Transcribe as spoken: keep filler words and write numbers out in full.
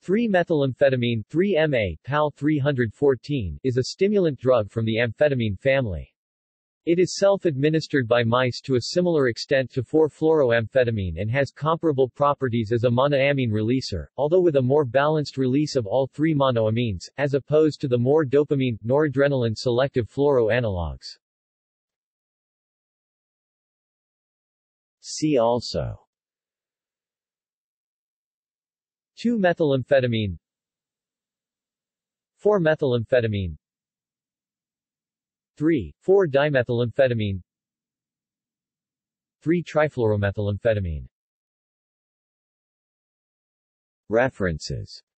three methylamphetamine three M A, P A L three fourteen, is a stimulant drug from the amphetamine family. It is self-administered by mice to a similar extent to four fluoroamphetamine and has comparable properties as a monoamine releaser, although with a more balanced release of all three monoamines, as opposed to the more dopamine, noradrenaline selective fluoro analogs. See also two methylamphetamine, four methylamphetamine, three four dimethylamphetamine, three trifluoromethylamphetamine. References